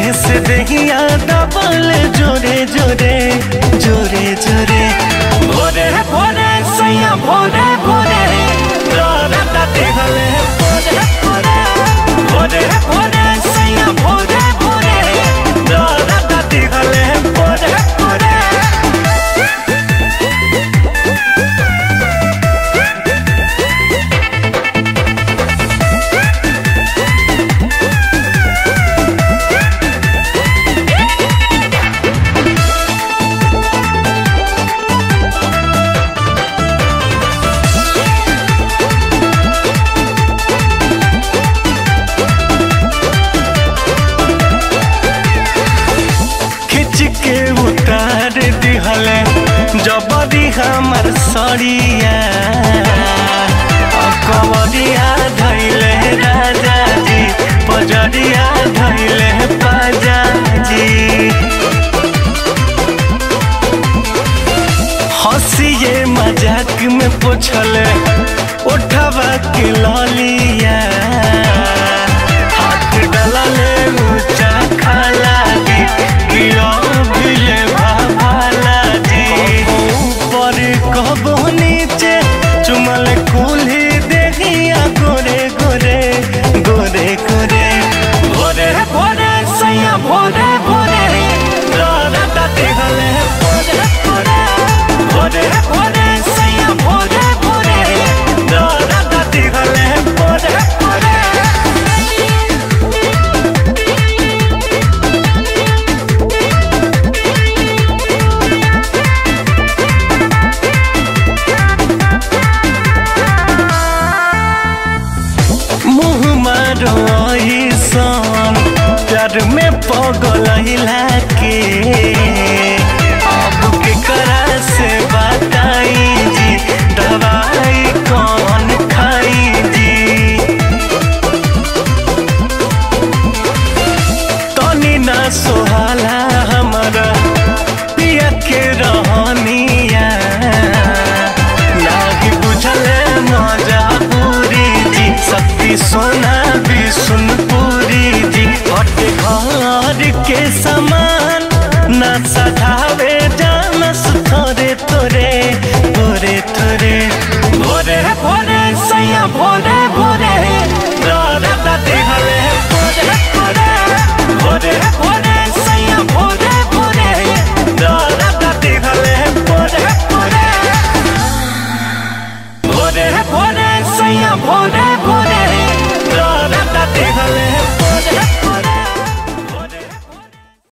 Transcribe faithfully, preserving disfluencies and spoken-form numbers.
से दहिया दबल जोरे जोरे जोरे जोरे भोरे भोरे सैया भोरे भोरे रात देखले भोरे भोरे भोरे भोरे सैया भोरे भोरे रात देखले भोरे भोरे के उतार दिहले जबरी हमर सड़िया कवरिया धैले राजा जी पजरिया धैले पाजा जी हंसिए मजाक में पूछले उठवा के ललिया हाथ डलले ऊंचा खाला दी कहबो नीचे चुमल कुल्ही देखिया गोरे गोरे गोरे गोरे भोरे भोरे सैया भोरे भोरे रात देखले भोरे भोरे भोरे भोरे सैया भोरे भोरे रात देखले भोरे भोरे सन प्यार में पगल के अब के करा से बताई जी दवाई कौन खाई जी तनी ना सोहाला हमारा पिया के रहनिया लागी बुझले मजा पूरी जी शक्ति सोना भी सुन पूरी जी हटे घर के समान न सधावे जानस थोरे थोरे थोरे थोरे भोरे भोरे सैया भोरे भोरे